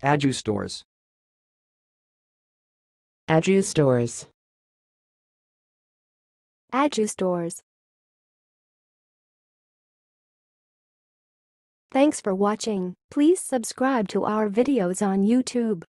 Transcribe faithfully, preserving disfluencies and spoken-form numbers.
adjustores, adjustores, adjustores. Thanks for watching. Please subscribe to our videos on YouTube.